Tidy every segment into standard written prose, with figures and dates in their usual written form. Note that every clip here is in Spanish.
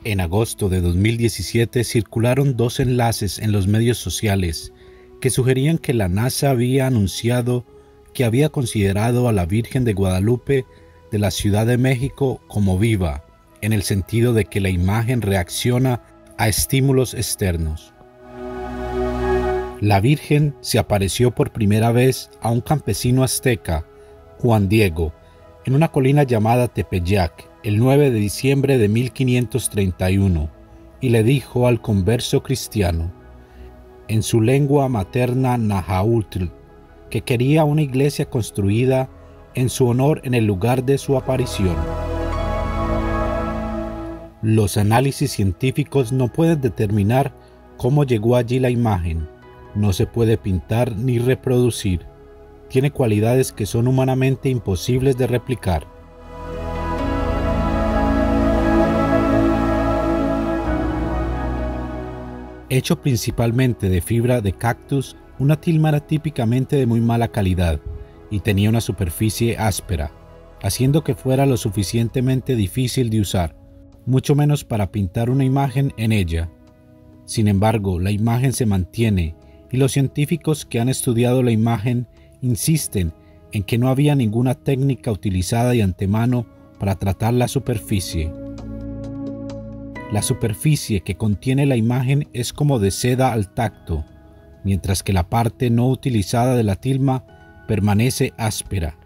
En agosto de 2017 circularon dos enlaces en los medios sociales que sugerían que la NASA había anunciado que había considerado a la Virgen de Guadalupe de la Ciudad de México como viva, en el sentido de que la imagen reacciona a estímulos externos. La Virgen se apareció por primera vez a un campesino azteca, Juan Diego, en una colina llamada Tepeyac, el 9 de diciembre de 1531, y le dijo al converso cristiano, en su lengua materna Nahuatl, que quería una iglesia construida en su honor en el lugar de su aparición. Los análisis científicos no pueden determinar cómo llegó allí la imagen. No se puede pintar ni reproducir. Tiene cualidades que son humanamente imposibles de replicar. Hecho principalmente de fibra de cactus, una tilma era típicamente de muy mala calidad y tenía una superficie áspera, haciendo que fuera lo suficientemente difícil de usar, mucho menos para pintar una imagen en ella. Sin embargo, la imagen se mantiene y los científicos que han estudiado la imagen insisten en que no había ninguna técnica utilizada de antemano para tratar la superficie. La superficie que contiene la imagen es como de seda al tacto, mientras que la parte no utilizada de la tilma permanece áspera.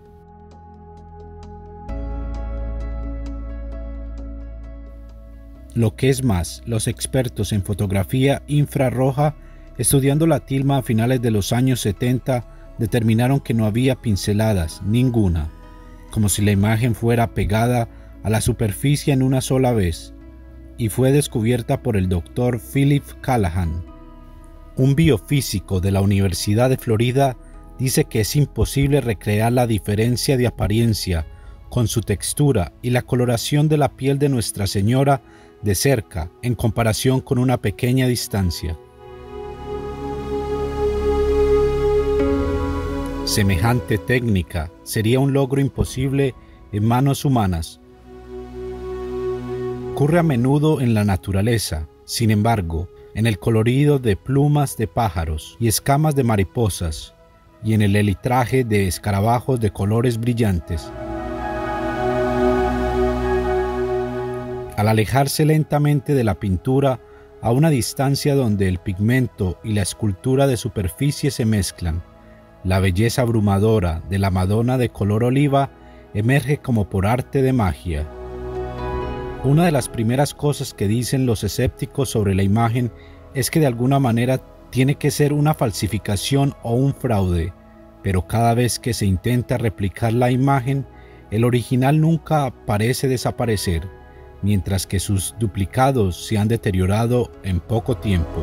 Lo que es más, los expertos en fotografía infrarroja, estudiando la tilma a finales de los años 70, determinaron que no había pinceladas, ninguna, como si la imagen fuera pegada a la superficie en una sola vez, y fue descubierta por el Dr. Philip Callahan. Un biofísico de la Universidad de Florida dice que es imposible recrear la diferencia de apariencia con su textura y la coloración de la piel de Nuestra Señora de cerca en comparación con una pequeña distancia. Semejante técnica sería un logro imposible en manos humanas. Ocurre a menudo en la naturaleza, sin embargo, en el colorido de plumas de pájaros y escamas de mariposas, y en el elitraje de escarabajos de colores brillantes. Al alejarse lentamente de la pintura a una distancia donde el pigmento y la escultura de superficie se mezclan, la belleza abrumadora de la Madonna de color oliva emerge como por arte de magia. Una de las primeras cosas que dicen los escépticos sobre la imagen es que de alguna manera tiene que ser una falsificación o un fraude, pero cada vez que se intenta replicar la imagen, el original nunca parece desaparecer, mientras que sus duplicados se han deteriorado en poco tiempo.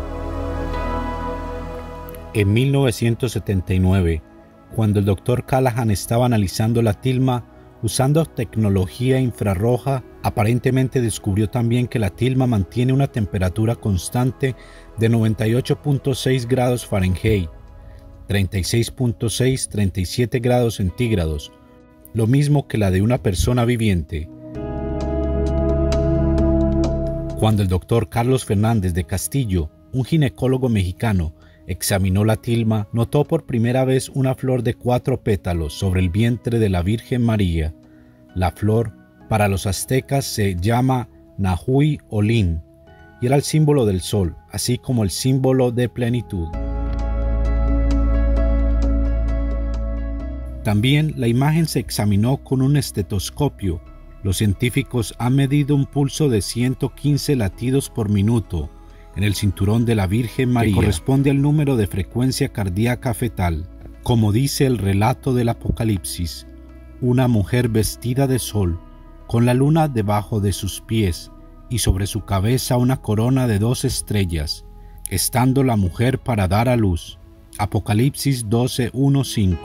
En 1979, cuando el Dr. Callahan estaba analizando la tilma usando tecnología infrarroja, aparentemente descubrió también que la tilma mantiene una temperatura constante de 98.6 grados Fahrenheit, 36.6-37 grados centígrados, lo mismo que la de una persona viviente. Cuando el doctor Carlos Fernández de Castillo, un ginecólogo mexicano, examinó la tilma, notó por primera vez una flor de 4 pétalos sobre el vientre de la Virgen María. La flor, para los aztecas, se llama Nahui Olin, y era el símbolo del sol, así como el símbolo de plenitud. También la imagen se examinó con un estetoscopio. Los científicos han medido un pulso de 115 latidos por minuto en el cinturón de la Virgen María, que corresponde al número de frecuencia cardíaca fetal. Como dice el relato del Apocalipsis, una mujer vestida de sol, con la luna debajo de sus pies y sobre su cabeza una corona de 2 estrellas, estando la mujer para dar a luz. Apocalipsis 12:1-5.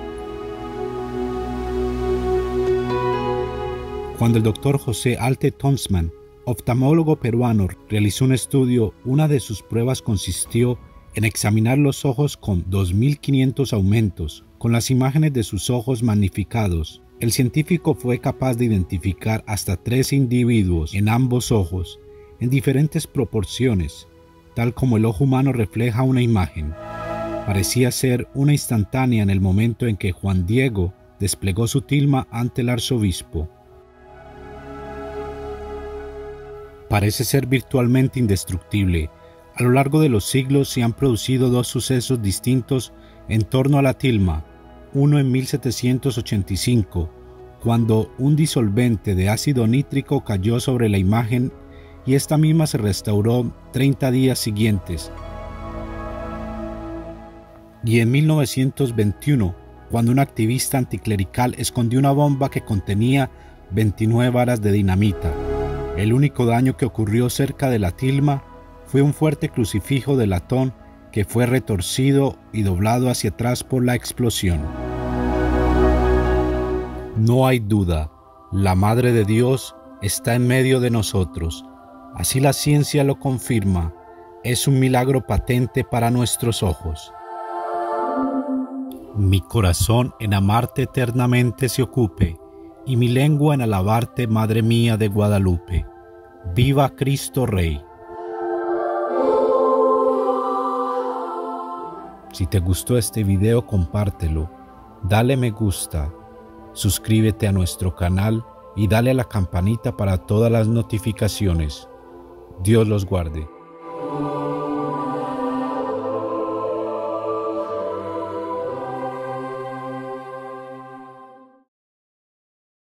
Cuando el doctor José Alte Tonsman, oftalmólogo peruano, realizó un estudio, una de sus pruebas consistió en examinar los ojos con 2.500 aumentos. Con las imágenes de sus ojos magnificados, el científico fue capaz de identificar hasta 3 individuos en ambos ojos, en diferentes proporciones, tal como el ojo humano refleja una imagen. Parecía ser una instantánea en el momento en que Juan Diego desplegó su tilma ante el arzobispo. Parece ser virtualmente indestructible. A lo largo de los siglos se han producido dos sucesos distintos en torno a la tilma, uno en 1785, cuando un disolvente de ácido nítrico cayó sobre la imagen y esta misma se restauró 30 días siguientes, y en 1921, cuando un activista anticlerical escondió una bomba que contenía 29 varas de dinamita. El único daño que ocurrió cerca de la tilma fue un fuerte crucifijo de latón que fue retorcido y doblado hacia atrás por la explosión. No hay duda, la Madre de Dios está en medio de nosotros. Así la ciencia lo confirma. Es un milagro patente para nuestros ojos. Mi corazón en amarte eternamente se ocupe, y mi lengua en alabarte, Madre mía de Guadalupe. ¡Viva Cristo Rey! Si te gustó este video, compártelo, dale me gusta, suscríbete a nuestro canal y dale a la campanita para todas las notificaciones. Dios los guarde.